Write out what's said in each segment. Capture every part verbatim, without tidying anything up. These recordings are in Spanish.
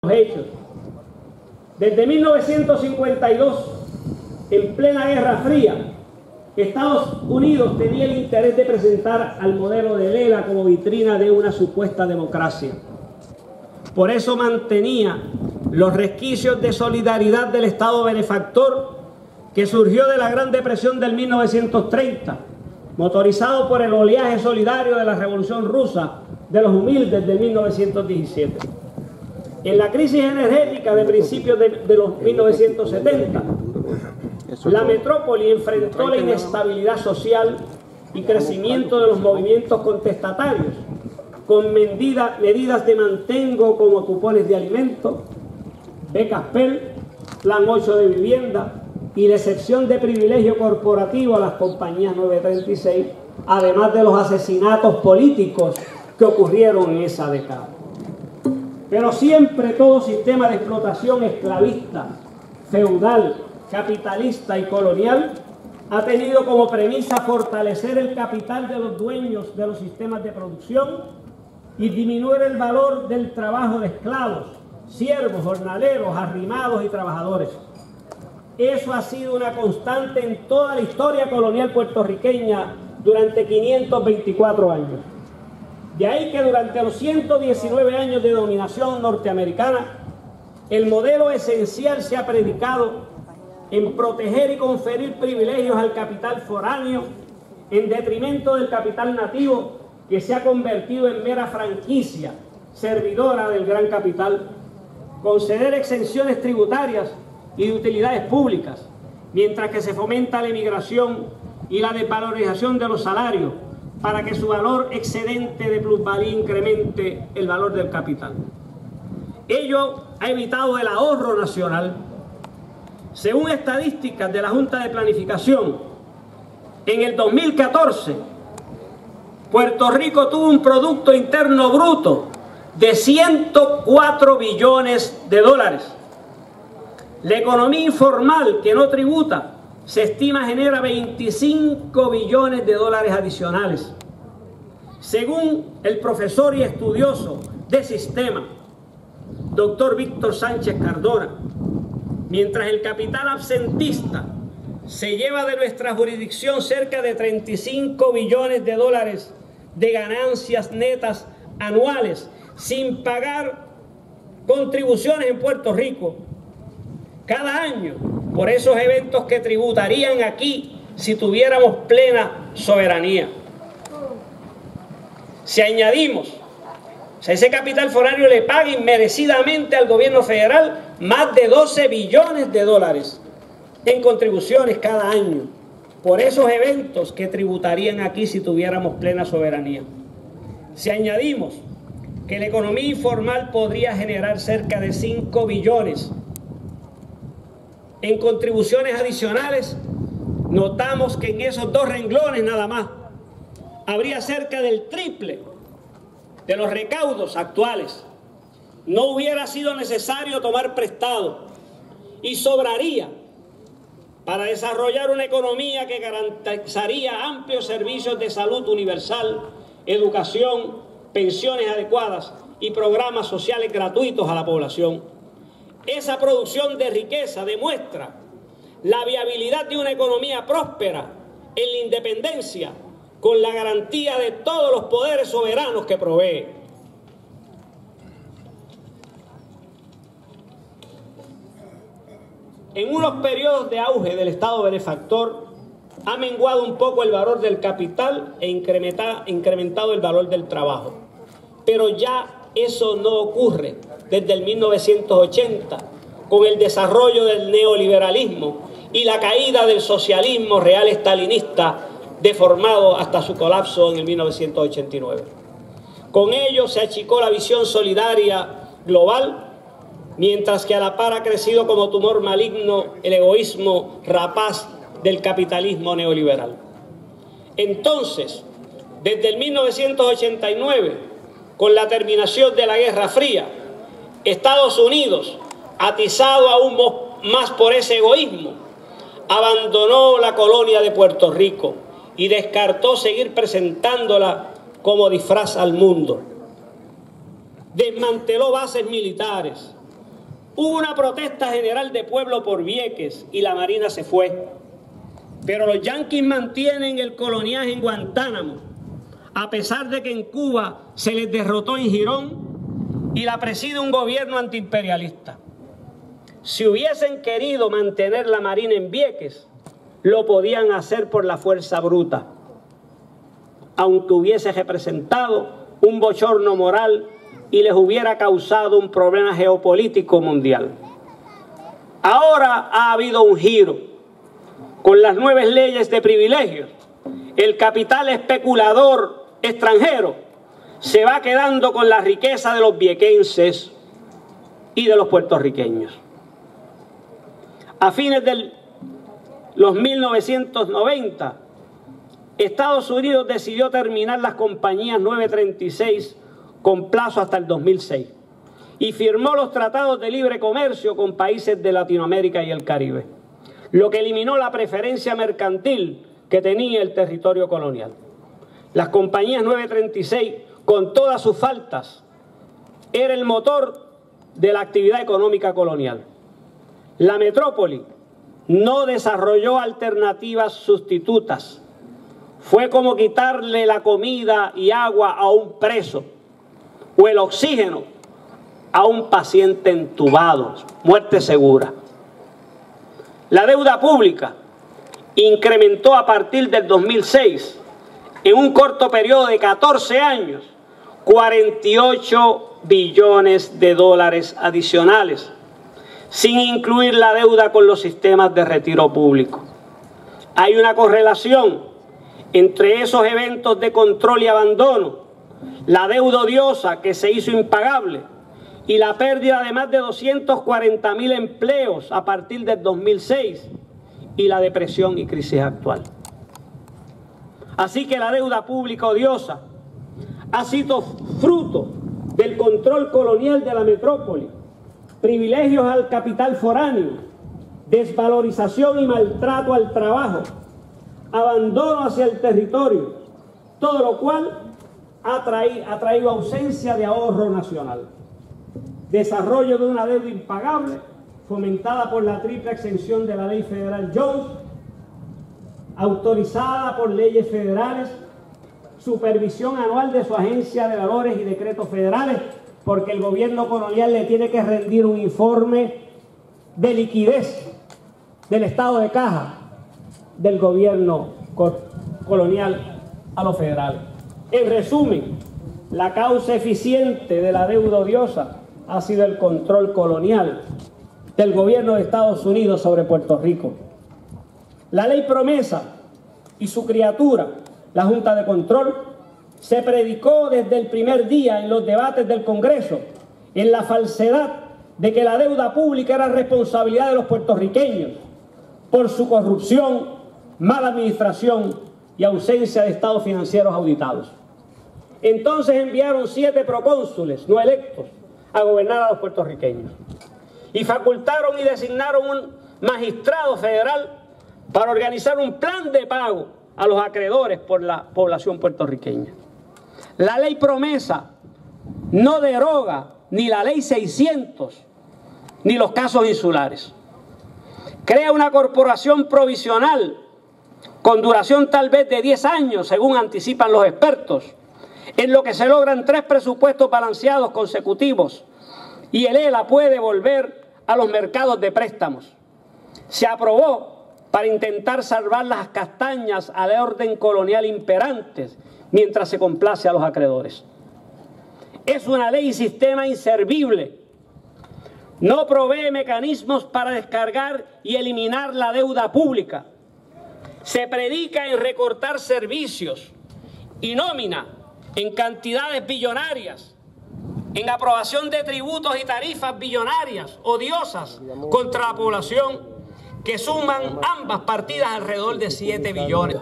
hechos. Desde mil novecientos cincuenta y dos, en plena Guerra Fría, Estados Unidos tenía el interés de presentar al modelo de Lela como vitrina de una supuesta democracia. Por eso mantenía los resquicios de solidaridad del Estado benefactor que surgió de la Gran Depresión del mil novecientos treinta, motorizado por el oleaje solidario de la Revolución Rusa de los humildes del mil novecientos diecisiete. En la crisis energética de principios de, de los mil novecientos setenta, la metrópoli enfrentó la inestabilidad social y crecimiento de los movimientos contestatarios, con medida, medidas de mantengo como cupones de alimento, becas P E L, Plan ocho de vivienda y la excepción de privilegio corporativo a las compañías nueve treinta y seis, además de los asesinatos políticos que ocurrieron en esa década. Pero siempre todo sistema de explotación esclavista, feudal, capitalista y colonial ha tenido como premisa fortalecer el capital de los dueños de los sistemas de producción y disminuir el valor del trabajo de esclavos, siervos, jornaleros, arrimados y trabajadores. Eso ha sido una constante en toda la historia colonial puertorriqueña durante quinientos veinticuatro años. De ahí que durante los ciento diecinueve años de dominación norteamericana, el modelo esencial se ha predicado en proteger y conferir privilegios al capital foráneo, en detrimento del capital nativo, que se ha convertido en mera franquicia, servidora del gran capital, conceder exenciones tributarias y de utilidades públicas, mientras que se fomenta la emigración y la desvalorización de los salarios para que su valor excedente de plusvalía incremente el valor del capital. Ello ha evitado el ahorro nacional. Según estadísticas de la Junta de Planificación, en el dos mil catorce, Puerto Rico tuvo un Producto Interno Bruto de ciento cuatro billones de dólares. La economía informal, que no tributa, se estima genera veinticinco billones de dólares adicionales. Según el profesor y estudioso de sistema, doctor Víctor Sánchez Cardona, mientras el capital absentista se lleva de nuestra jurisdicción cerca de treinta y cinco billones de dólares de ganancias netas anuales sin pagar contribuciones en Puerto Rico cada año por esos eventos que tributarían aquí si tuviéramos plena soberanía. Si añadimos, si ese capital foráneo le paga inmerecidamente al gobierno federal más de doce billones de dólares en contribuciones cada año por esos eventos que tributarían aquí si tuviéramos plena soberanía. Si añadimos que la economía informal podría generar cerca de cinco billones en contribuciones adicionales, notamos que en esos dos renglones nada más habría cerca del triple de los recaudos actuales. No hubiera sido necesario tomar prestado y sobraría para desarrollar una economía que garantizaría amplios servicios de salud universal, educación, pensiones adecuadas y programas sociales gratuitos a la población. Esa producción de riqueza demuestra la viabilidad de una economía próspera en la independencia, con la garantía de todos los poderes soberanos que provee. En unos periodos de auge del Estado benefactor, ha menguado un poco el valor del capital e incrementado el valor del trabajo. Pero ya eso no ocurre desde el mil novecientos ochenta, con el desarrollo del neoliberalismo y la caída del socialismo real estalinista, deformado hasta su colapso en el mil novecientos ochenta y nueve. Con ello se achicó la visión solidaria global, mientras que a la par ha crecido como tumor maligno el egoísmo rapaz del capitalismo neoliberal. Entonces, desde el mil novecientos ochenta y nueve, con la terminación de la Guerra Fría, Estados Unidos, atizado aún más por ese egoísmo, abandonó la colonia de Puerto Rico y descartó seguir presentándola como disfraz al mundo. Desmanteló bases militares, Hubo una protesta general de pueblo por Vieques y la Marina se fue. Pero los yanquis mantienen el coloniaje en Guantánamo, a pesar de que en Cuba se les derrotó en Girón y la preside un gobierno antiimperialista. Si hubiesen querido mantener la Marina en Vieques, lo podían hacer por la fuerza bruta, aunque hubiese representado un bochorno moral y les hubiera causado un problema geopolítico mundial. Ahora ha habido un giro. Con las nuevas leyes de privilegios, el capital especulador extranjero se va quedando con la riqueza de los viequenses y de los puertorriqueños. A fines de los mil novecientos noventa, Estados Unidos decidió terminar las compañías nueve treinta y seis con plazo hasta el dos mil seis y firmó los tratados de libre comercio con países de Latinoamérica y el Caribe, lo que eliminó la preferencia mercantil que tenía el territorio colonial. Las compañías nueve treinta y seis, con todas sus faltas, era el motor de la actividad económica colonial. La metrópoli no desarrolló alternativas sustitutas. Fue como quitarle la comida y agua a un preso o el oxígeno a un paciente entubado, muerte segura. La deuda pública incrementó a partir del dos mil seis, en un corto periodo de catorce años, cuarenta y ocho billones de dólares adicionales, sin incluir la deuda con los sistemas de retiro público. Hay una correlación entre esos eventos de control y abandono, la deuda odiosa que se hizo impagable y la pérdida de más de doscientos cuarenta mil empleos a partir del dos mil seis y la depresión y crisis actual. Así que la deuda pública odiosa ha sido fruto del control colonial de la metrópoli, privilegios al capital foráneo, desvalorización y maltrato al trabajo, abandono hacia el territorio, todo lo cual ha traído, ha traído ausencia de ahorro nacional. Desarrollo de una deuda impagable fomentada por la triple exención de la ley federal Jones, autorizada por leyes federales, supervisión anual de su agencia de valores y decretos federales, porque el gobierno colonial le tiene que rendir un informe de liquidez del estado de caja del gobierno colonial a los federales. En resumen, la causa eficiente de la deuda odiosa ha sido el control colonial del gobierno de Estados Unidos sobre Puerto Rico. La ley promesa y su criatura, la Junta de Control, se predicó desde el primer día en los debates del Congreso en la falsedad de que la deuda pública era responsabilidad de los puertorriqueños por su corrupción, mala administración y ausencia de estados financieros auditados. Entonces enviaron siete procónsules no electos a gobernar a los puertorriqueños y facultaron y designaron un magistrado federal para organizar un plan de pago a los acreedores por la población puertorriqueña. La ley promesa no deroga ni la ley seiscientos ni los casos insulares. Crea una corporación provisional con duración tal vez de diez años, según anticipan los expertos, en lo que se logran tres presupuestos balanceados consecutivos y el E L A puede volver a los mercados de préstamos. Se aprobó para intentar salvar las castañas al orden colonial imperantes mientras se complace a los acreedores. Es una ley y sistema inservible. No provee mecanismos para descargar y eliminar la deuda pública. Se predica en recortar servicios y nómina en cantidades billonarias, en aprobación de tributos y tarifas billonarias, odiosas contra la población, que suman ambas partidas alrededor de siete billones.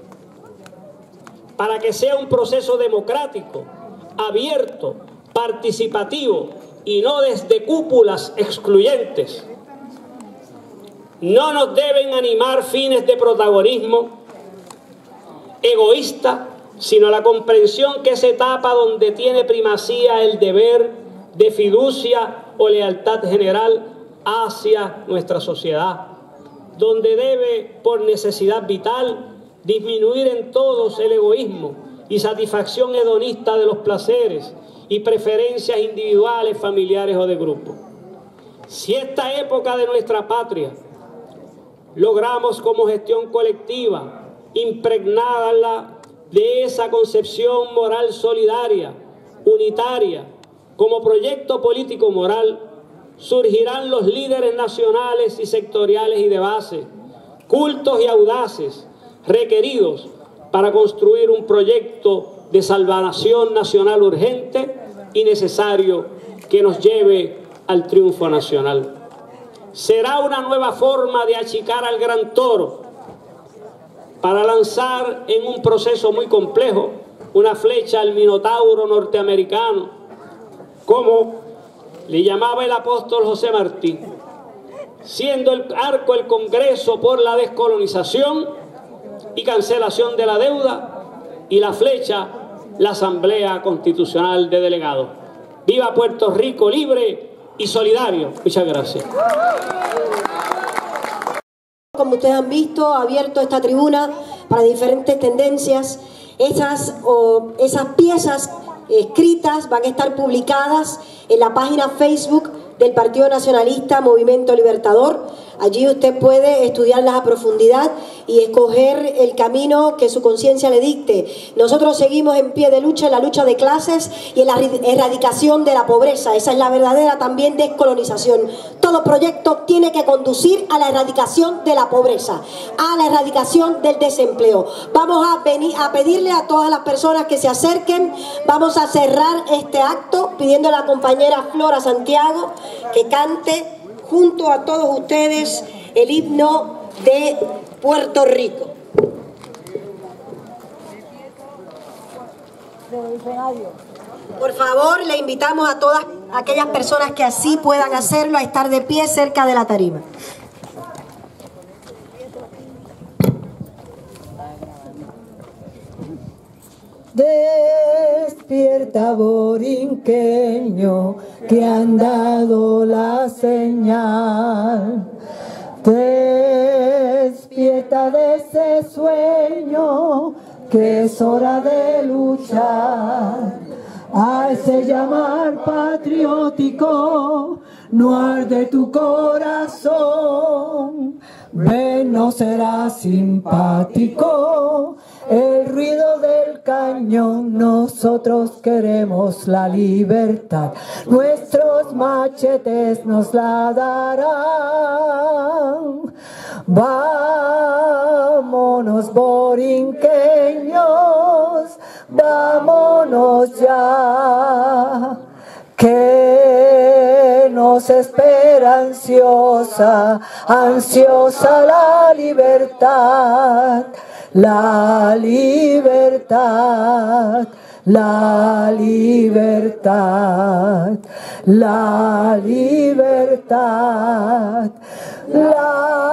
Para que sea un proceso democrático, abierto, participativo y no desde cúpulas excluyentes. No nos deben animar fines de protagonismo egoísta, sino la comprensión que es etapa donde tiene primacía el deber de fiducia o lealtad general hacia nuestra sociedad, donde debe, por necesidad vital, disminuir en todos el egoísmo y satisfacción hedonista de los placeres y preferencias individuales, familiares o de grupo. Si esta época de nuestra patria logramos como gestión colectiva, impregnada de esa concepción moral solidaria, unitaria, como proyecto político moral, surgirán los líderes nacionales y sectoriales y de base, cultos y audaces, requeridos para construir un proyecto de salvación nacional urgente y necesario que nos lleve al triunfo nacional. Será una nueva forma de achicar al gran toro para lanzar en un proceso muy complejo una flecha al minotauro norteamericano, como le llamaba el apóstol José Martí, siendo el arco el Congreso por la descolonización y cancelación de la deuda, y la flecha la Asamblea Constitucional de Delegados. ¡Viva Puerto Rico libre y solidario! Muchas gracias. Como ustedes han visto, ha abierto esta tribuna para diferentes tendencias. Esas, o, esas piezas escritas van a estar publicadas en la página Facebook del Partido Nacionalista Movimiento Libertador. Allí usted puede estudiarlas a profundidad y escoger el camino que su conciencia le dicte. Nosotros seguimos en pie de lucha en la lucha de clases y en la erradicación de la pobreza. Esa es la verdadera también descolonización. Todo proyecto tiene que conducir a la erradicación de la pobreza, a la erradicación del desempleo. Vamos a, venir, a pedirle a todas las personas que se acerquen. Vamos a cerrar este acto pidiendo a la compañera Flora Santiago que cante junto a todos ustedes el himno de Puerto Rico. Por favor, le invitamos a todas aquellas personas que así puedan hacerlo a estar de pie cerca de la tarima. Despierta, borinqueño, que han dado la señal. Despierta de ese sueño, que es hora de luchar. A ese llamar patriótico, no arde tu corazón. Ven, no será simpático el ruido del cañón. Nosotros queremos la libertad, nuestros machetes nos la darán. Vámonos, borinqueños, vámonos ya, que nos espera ansiosa, ansiosa la libertad, la libertad, la libertad, la libertad, la